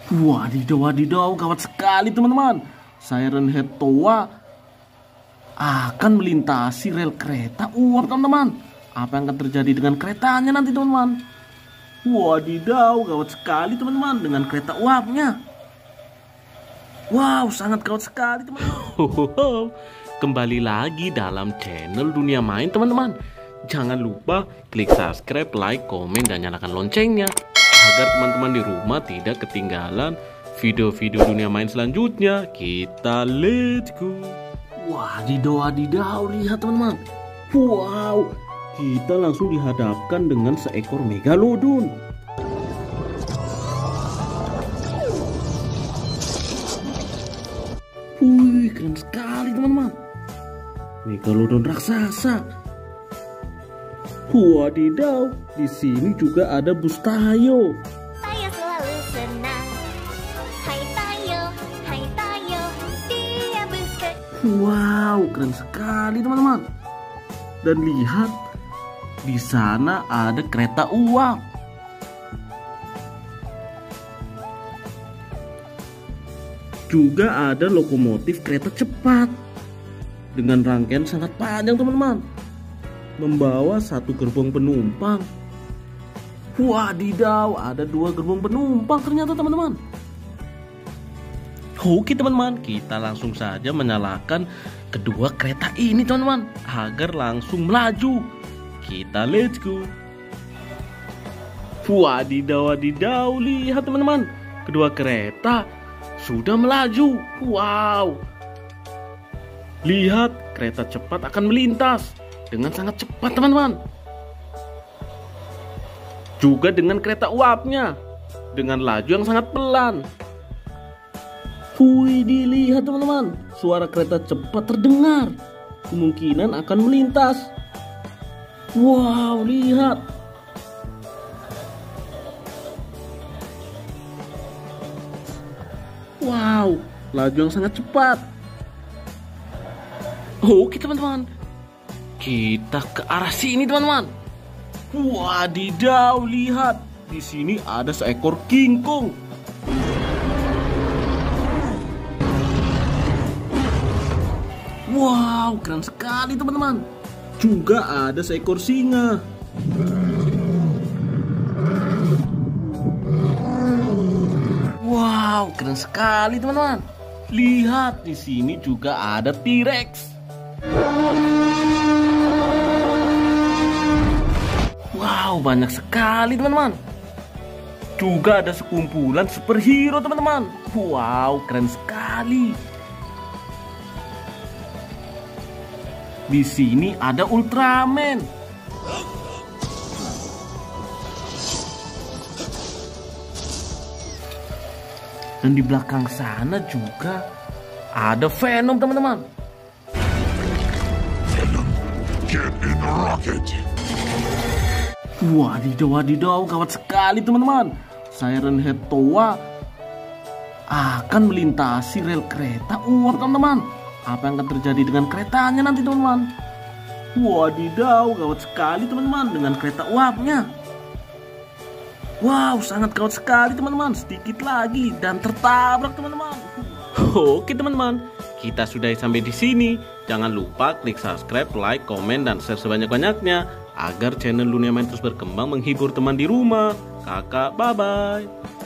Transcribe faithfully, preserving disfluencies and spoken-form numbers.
Wadidaw, wadidaw, gawat sekali teman-teman. Siren Head Toa akan melintasi rel kereta uap teman-teman. Apa yang akan terjadi dengan keretanya nanti teman-teman? Wadidaw, gawat sekali teman-teman dengan kereta uapnya. Wow, sangat gawat sekali teman-teman. Kembali lagi dalam channel Dunia Main teman-teman. Jangan lupa klik subscribe, like, komen, dan nyalakan loncengnya agar teman-teman di rumah tidak ketinggalan video-video Dunia Main selanjutnya. Kita let's go. Wadidaw, wadidaw, lihat teman-teman. Wow, kita langsung dihadapkan dengan seekor megalodon. Wih, keren sekali teman-teman. Megalodon raksasa. Wadidaw, di sini juga ada bus Tayo. Tayo selalu senang. Hai Tayo, hai Tayo, dia bus ke... Wow, keren sekali teman-teman. Dan lihat, di sana ada kereta uap. Juga ada lokomotif kereta cepat dengan rangkaian sangat panjang teman-teman, membawa satu gerbong penumpang. Wadidaw, ada dua gerbong penumpang ternyata teman-teman. Oke teman-teman, kita langsung saja menyalakan kedua kereta ini teman-teman agar langsung melaju. Kita let's go. Wadidaw, wadidaw, lihat teman-teman, kedua kereta sudah melaju. Wow, lihat, kereta cepat akan melintas dengan sangat cepat teman-teman. Juga dengan kereta uapnya dengan laju yang sangat pelan. Wih, dilihat teman-teman, suara kereta cepat terdengar. Kemungkinan akan melintas. Wow, lihat. Wow, laju yang sangat cepat. Oke teman-teman, kita ke arah sini teman-teman. Wadidaw, lihat, di sini ada seekor King Kong. Wow, keren sekali teman-teman. Juga ada seekor singa. Wow, keren sekali teman-teman. Lihat, di sini juga ada T-Rex. Wow, banyak sekali teman-teman. Juga ada sekumpulan superhero teman-teman. Wow, keren sekali. Di sini ada Ultraman. Dan di belakang sana juga ada Venom teman-teman. Venom, get in the rocket. Wadidaw, wadidaw, gawat sekali teman-teman. Siren Head Toa akan melintasi rel kereta uap teman-teman. Apa yang akan terjadi dengan keretanya nanti teman-teman? Wadidaw, gawat sekali teman-teman dengan kereta uapnya. Wow, sangat gawat sekali teman-teman. Sedikit lagi dan tertabrak teman-teman. Oke teman-teman, kita sudah sampai di sini. Jangan lupa klik subscribe, like, komen, dan share sebanyak-banyaknya agar channel Dunia Main terus berkembang menghibur teman di rumah. Kakak, bye-bye.